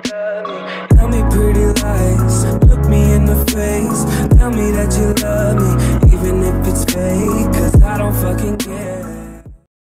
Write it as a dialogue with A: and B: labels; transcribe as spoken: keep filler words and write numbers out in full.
A: Tell me pretty lies, look me in the face. Tell me that you love me,